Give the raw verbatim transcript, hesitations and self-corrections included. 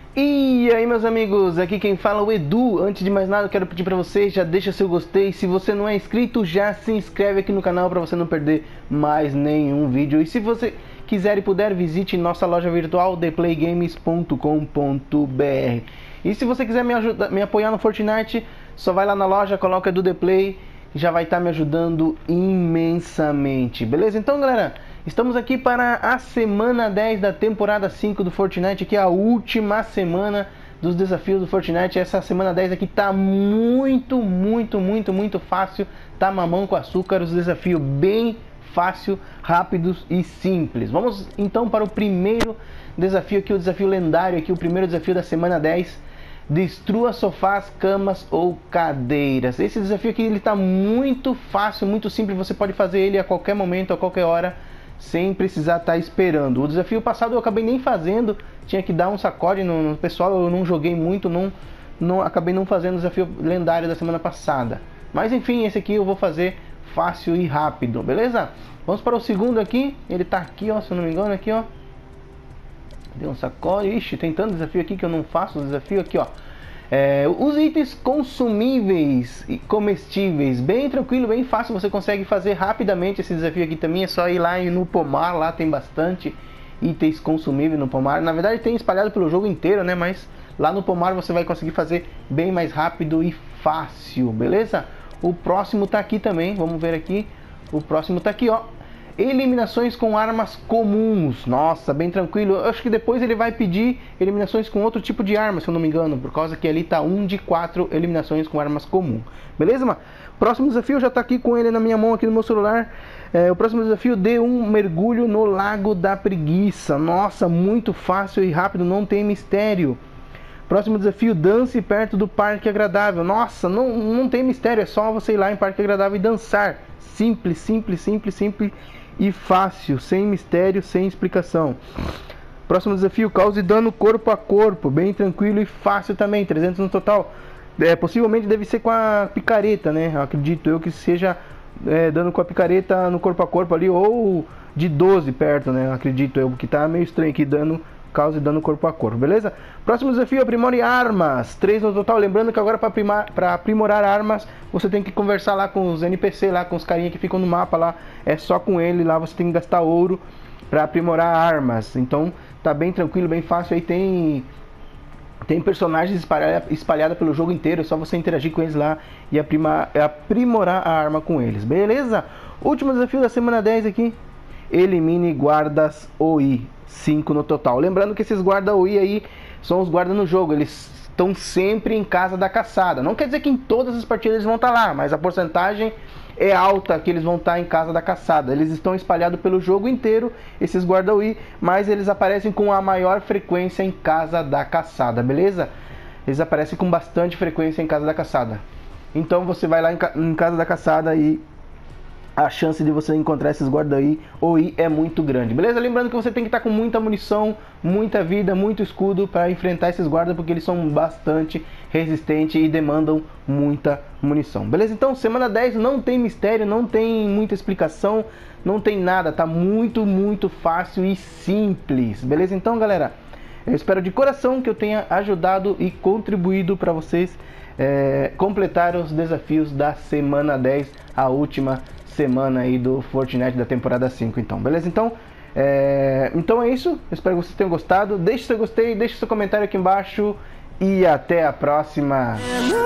E aí, meus amigos, aqui quem fala é o Edu. Antes de mais nada, eu quero pedir para vocês, já deixa seu gostei. Se você não é inscrito, já se inscreve aqui no canal para você não perder mais nenhum vídeo. E se você quiser e puder, visite nossa loja virtual the play games ponto com ponto br. E se você quiser me, ajudar, me apoiar no Fortnite, só vai lá na loja, coloca Edu The Play, já vai estar me ajudando imensamente. Beleza? Então, galera, estamos aqui para a semana dez da temporada cinco do Fortnite, que é a última semana dos desafios do Fortnite. Essa semana dez aqui tá muito, muito, muito, muito fácil, tá mamão com açúcar, os desafios bem fácil, rápidos e simples. Vamos então para o primeiro desafio aqui, o desafio lendário aqui, o primeiro desafio da semana dez. Destrua sofás, camas ou cadeiras. Esse desafio aqui ele tá muito fácil, muito simples, você pode fazer ele a qualquer momento, a qualquer hora, sem precisar estar esperando. O desafio passado eu acabei nem fazendo, tinha que dar um sacode no, no pessoal, eu não joguei muito, não, não acabei não fazendo o desafio lendário da semana passada. Mas enfim, esse aqui eu vou fazer fácil e rápido, beleza? Vamos para o segundo aqui, ele tá aqui, ó, se eu não me engano, aqui, ó. Deu um sacode, ixi, tem tanto desafio aqui que eu não faço o desafio aqui, ó. É, os itens consumíveis e comestíveis, bem tranquilo, bem fácil, você consegue fazer rapidamente esse desafio aqui também, é só ir lá no pomar, lá tem bastante itens consumíveis no pomar, na verdade tem espalhado pelo jogo inteiro, né, mas lá no pomar você vai conseguir fazer bem mais rápido e fácil, beleza? O próximo tá aqui também, vamos ver aqui, o próximo tá aqui, ó. Eliminações com armas comuns. Nossa, bem tranquilo. Eu acho que depois ele vai pedir eliminações com outro tipo de arma, se eu não me engano, por causa que ali tá um de quatro eliminações com armas comuns. Beleza, mano? Próximo desafio já tá aqui com ele na minha mão, aqui no meu celular. É, o próximo desafio, dê um mergulho no Lago da Preguiça. Nossa, muito fácil e rápido, não tem mistério. Próximo desafio, dance perto do Parque Agradável. Nossa, não, não tem mistério, é só você ir lá em Parque Agradável e dançar. Simples, simples, simples, simples e fácil, sem mistério, sem explicação. Próximo desafio, cause dano corpo a corpo, bem tranquilo e fácil também, trezentos no total. É, possivelmente deve ser com a picareta, né? Eu acredito eu que seja é, dano com a picareta no corpo a corpo ali, ou de doze perto, né? Eu acredito eu, que tá meio estranho aqui, dano, cause dano corpo a corpo, beleza? Próximo desafio, aprimore armas, três no total. Lembrando que agora para aprimorar armas, você tem que conversar lá com os N P C, lá com os carinha que ficam no mapa lá. É só com ele, lá você tem que gastar ouro para aprimorar armas. Então tá bem tranquilo, bem fácil. Aí tem, tem personagens espalhados espalhada pelo jogo inteiro, é só você interagir com eles lá e aprimar, aprimorar a arma com eles, beleza? Último desafio da semana dez aqui, elimine guardas O I, cinco no total. Lembrando que esses guardas O I aí são os guardas no jogo, eles estão sempre em casa da caçada. Não quer dizer que em todas as partidas eles vão estar lá, mas a porcentagem é alta que eles vão estar em casa da caçada. Eles estão espalhados pelo jogo inteiro, esses guarda O I, mas eles aparecem com a maior frequência em casa da caçada, beleza? Eles aparecem com bastante frequência em casa da caçada. Então você vai lá em, ca em casa da caçada e a chance de você encontrar esses guarda O I é muito grande, beleza? Lembrando que você tem que estar com muita munição, muita vida, muito escudo para enfrentar esses guardas, porque eles são bastante resistentes e demandam muita munição, beleza? Então, semana dez não tem mistério, não tem muita explicação, não tem nada, tá muito, muito fácil e simples, beleza? Então, galera, eu espero de coração que eu tenha ajudado e contribuído para vocês é, completar os desafios da semana dez, a última semana aí do Fortnite da temporada cinco, então, beleza? Então é, então é isso, eu espero que vocês tenham gostado, deixe seu gostei, deixe seu comentário aqui embaixo e até a próxima.